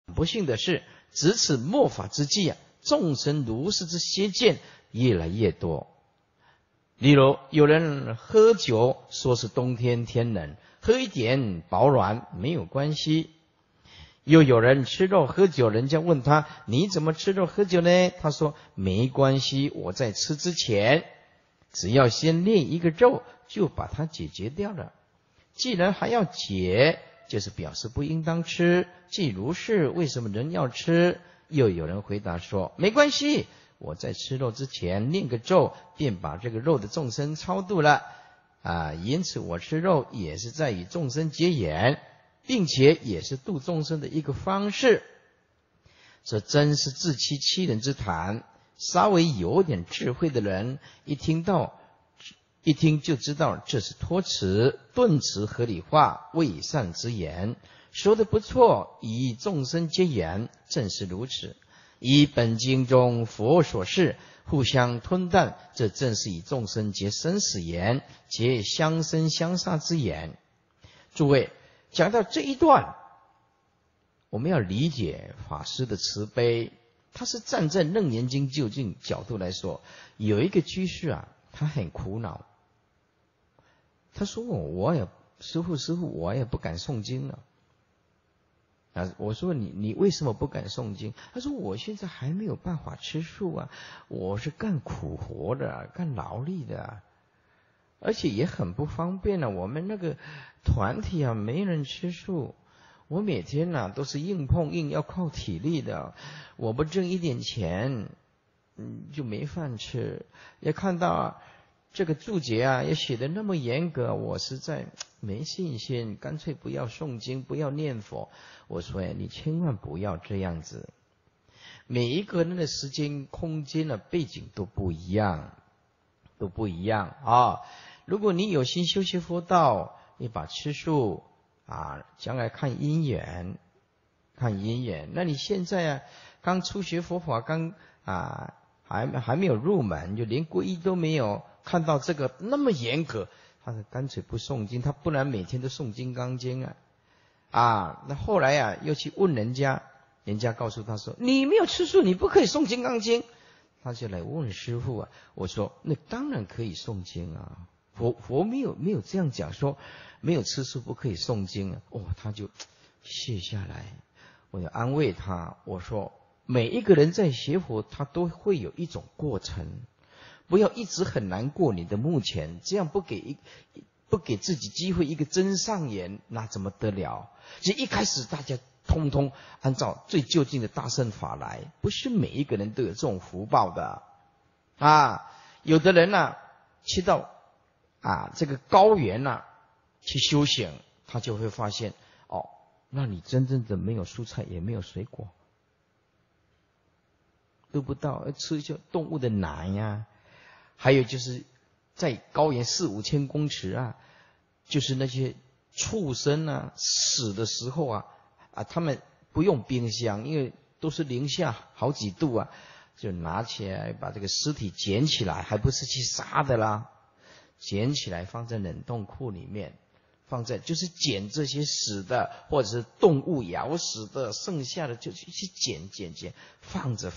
不幸的是，值此末法之际众生如是之邪见越来越多。例如有人喝酒，说是冬天天冷，喝一点保暖没有关系。又有人吃肉喝酒，人家问他你怎么吃肉喝酒呢？他说没关系，我在吃之前只要先念一个咒，就把它解决掉了。既然还要解，就是表示不应当吃。既如是，为什么人要吃？又有人回答说没关系，我在吃肉之前念个咒，便把这个肉的众生超度了因此我吃肉也是在与众生结缘，并且也是度众生的一个方式。这真是自欺欺人之谈。稍微有点智慧的人一听就知道这是托词顿词合理化为善之言，说得不错，以众生结缘，正是如此。以本经中佛所示，互相吞啖，这正是以众生结生死缘，结相生相杀之缘。诸位，讲到这一段，我们要理解法师的慈悲，他是站在楞严经究竟角度来说。有一个居士他很苦恼，他说师父我也不敢诵经了。我说你为什么不敢诵经？他说我现在还没有办法吃素我是干苦活的，干劳力的而且也很不方便我们那个团体没人吃素，我每天都是硬碰硬，要靠体力的，我不挣一点钱就没饭吃。也看到这个注解也写得那么严格，我实在没信心，干脆不要诵经，不要念佛。我说你千万不要这样子。每一个人的时间空间背景都不一样如果你有心修习佛道，你把吃素将来看姻缘。那你现在刚初学佛法，刚还没有入门，就连皈依都没有，看到这个那么严格，他说干脆不诵经，他不然每天都诵金刚经那后来又去问人家告诉他说你没有吃素，你不可以诵金刚经。他就来问师父我说那当然可以诵经佛没有这样讲说没有吃素不可以诵经他就卸下来。我就安慰他，我说每一个人在学佛，他都会有一种过程，不要一直很难过你的目前，这样不给自己机会一个真上缘，那怎么得了？其实一开始大家通通按照最就近的大乘法来，不是每一个人都有这种福报的有的人去到这个高原去修行，他就会发现那你真正的没有蔬菜也没有水果，得不到，吃一些动物的奶还有就是在高原4、5千公尺就是那些畜生死的时候他们不用冰箱，因为都是零下好几度就拿起来把这个尸体捡起来，还不是去杀的啦，捡起来放在冷冻库里面，就是捡这些死的或者是动物咬死的，剩下的就去捡，放着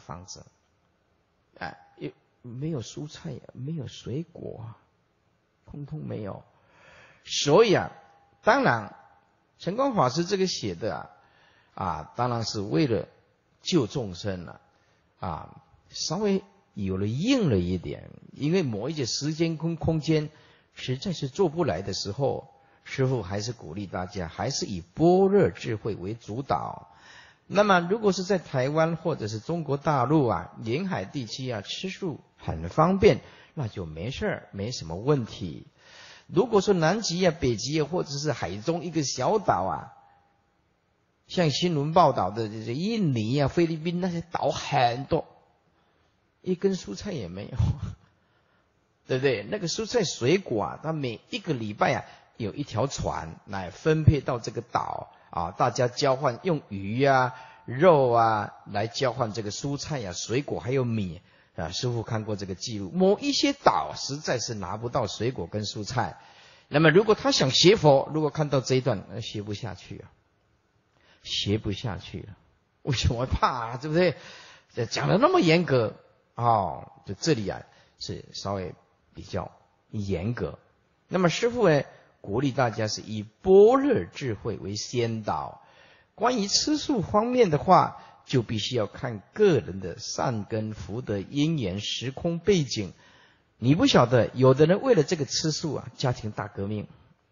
又没有蔬菜没有水果通通没有。所以当然澄光法师这个写的当然是为了救众生了稍微有了硬了一点，因为某一些时间空间实在是做不来的时候，师父还是鼓励大家还是以般若智慧为主导。那么如果是在台湾或者是中国大陆沿海地区吃素很方便，那就没事，没什么问题。如果说南极北极或者是海中一个小岛像新闻报道的印尼菲律宾那些岛很多，一根蔬菜也没有，对不对？那个蔬菜水果它每一个礼拜有一条船来分配到这个岛大家交换，用鱼肉来交换这个蔬菜水果还有米师父看过这个记录，某一些岛实在是拿不到水果跟蔬菜，那么如果他想学佛，如果看到这一段学不下去了为什么怕对不对？讲的那么严格就这里是稍微比较严格。那么师父呢，鼓励大家是以般若智慧为先导。关于吃素方面的话，就必须要看个人的善根福德因缘时空背景。你不晓得，有的人为了这个吃素家庭大革命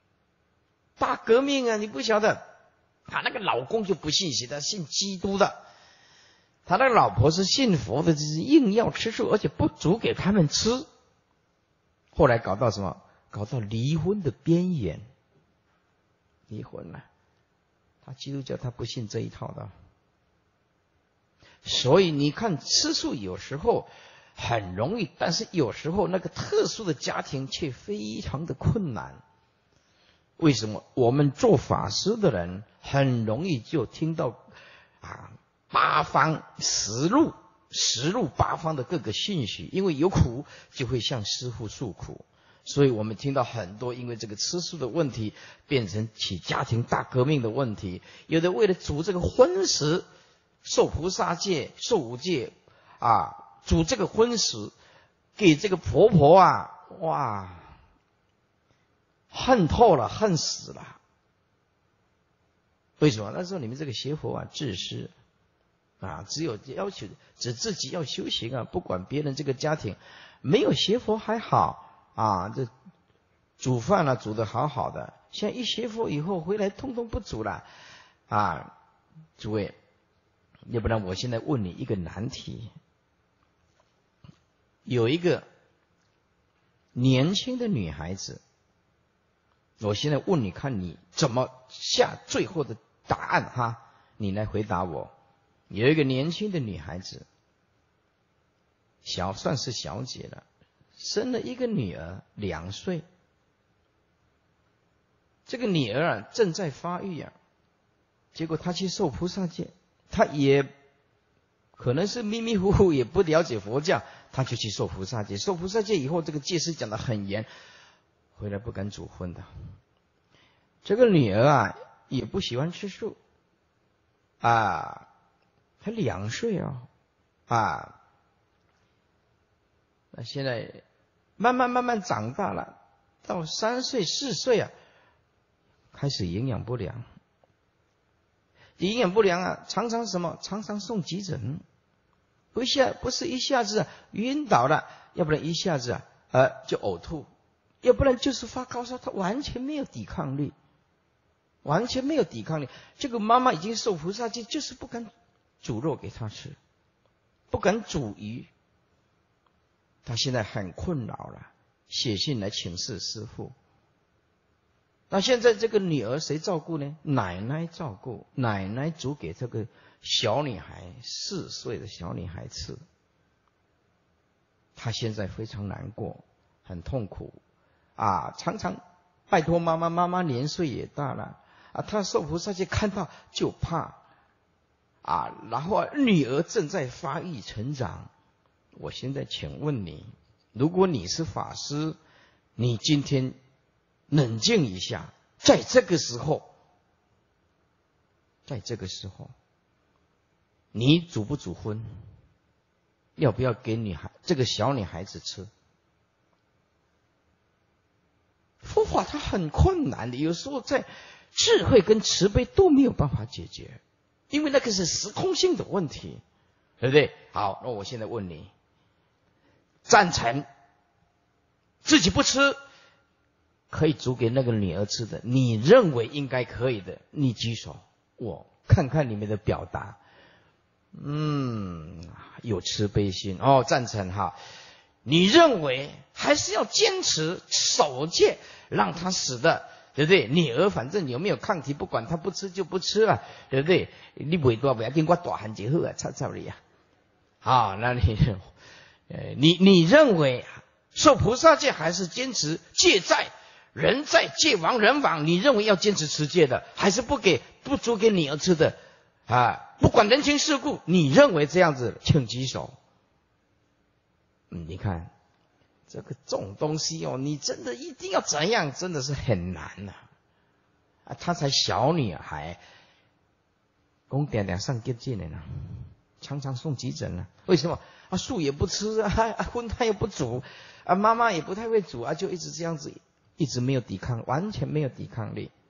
你不晓得，他那个老公就不信邪的，信基督的，他那个老婆是信佛的，就是硬要吃素，而且不煮给他们吃。后来搞到什么？搞到离婚的边缘，离婚了。他基督教他不信这一套的，所以你看吃素有时候很容易，但是有时候那个特殊的家庭却非常的困难。为什么？我们做法师的人很容易就听到八方十路八方的各个信息，因为有苦就会向师父诉苦。所以我们听到很多因为这个吃素的问题变成起家庭大革命的问题，有的为了煮这个荤食，受菩萨戒受五戒煮这个荤食给这个婆婆哇，恨透了，恨死了。为什么？那时候你们这个学佛自私只有要求只自己要修行不管别人这个家庭。没有学佛还好这煮饭煮得好好的，现在一学佛以后回来通通不煮了诸位，要不然我现在问你一个难题。有一个年轻的女孩子，我现在问你看你怎么下最后的答案你来回答我。有一个年轻的女孩子，算是小姐了，生了一个女儿2岁。这个女儿正在发育结果她去受菩萨戒，她也可能是迷迷糊糊也不了解佛教，她就去受菩萨戒。受菩萨戒以后，这个戒师讲得很严，回来不敢煮荤的。这个女儿也不喜欢吃素她2岁那现在慢慢长大了，到3岁4岁开始营养不良。营养不良常常什么？常常送急诊。不是一下子晕倒了，要不然一下子就呕吐，要不然就是发高烧，他完全没有抵抗力。这个妈妈已经受菩萨戒，就是不敢煮肉给他吃，不敢煮鱼。他现在很困扰了，写信来请示师父。那现在这个女儿谁照顾呢？奶奶照顾，奶奶煮给这个小女孩4岁的小女孩吃。她现在非常难过，很痛苦常常拜托妈妈，妈妈年岁也大了她受菩萨戒看到就怕然后女儿正在发育成长。我现在请问你，如果你是法师，你今天冷静一下，在这个时候你煮不煮荤？要不要给这个小女孩子吃？佛法它很困难的，有时候在智慧跟慈悲都没有办法解决，因为那个是时空性的问题，对不对？好，那我现在问你，赞成自己不吃可以煮给那个女儿吃的，你认为应该可以的，你举手，我看看你们的表达。有慈悲心赞成你认为还是要坚持守戒，让他死的，对不对？女儿反正有没有抗体不管，他不吃就不吃了，对不对？你不多不要跟我大汉就好操你那你认为受菩萨戒还是坚持戒在人在戒亡人亡？你认为要坚持持戒的，还是不煮给女儿吃的不管人情世故，你认为这样子，请举手。你看这种东西你真的一定要怎样，真的是很难她才小女孩， 公点点上急诊的呢，常常送急诊了。为什么？素也不吃荤他也不煮妈妈也不太会煮就一直这样子，一直没有抵抗，完全没有抵抗力。